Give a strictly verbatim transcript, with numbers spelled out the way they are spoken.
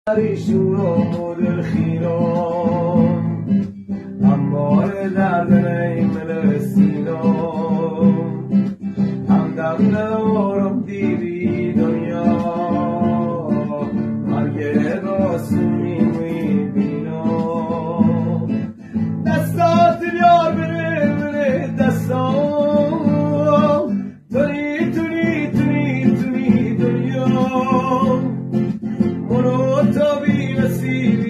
شور و مدل خیران هموار درد نیمل سینان همدم ندارم دیدی دنیا مرگ راسونی میبینم دستات بیار بره بره دستان تونی تونی تونی تونی دنیا منو تا بی نصیبی